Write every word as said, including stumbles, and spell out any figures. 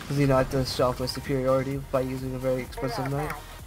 Because you know, I have to show off my superiority by using a very expensive knife.